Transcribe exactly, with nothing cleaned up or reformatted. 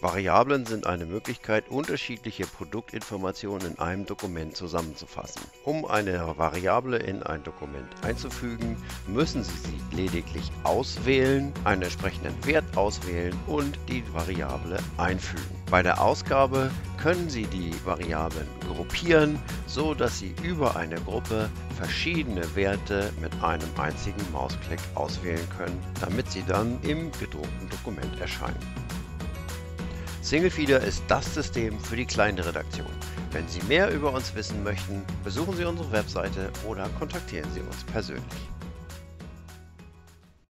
Variablen sind eine Möglichkeit, unterschiedliche Produktinformationen in einem Dokument zusammenzufassen. Um eine Variable in ein Dokument einzufügen, müssen Sie sie lediglich auswählen, einen entsprechenden Wert auswählen und die Variable einfügen. Bei der Ausgabe können Sie die Variablen gruppieren, so dass Sie über eine Gruppe verschiedene Werte mit einem einzigen Mausklick auswählen können, damit sie dann im gedruckten Dokument erscheinen. SingleFeeder ist das System für die kleine Redaktion. Wenn Sie mehr über uns wissen möchten, besuchen Sie unsere Webseite oder kontaktieren Sie uns persönlich.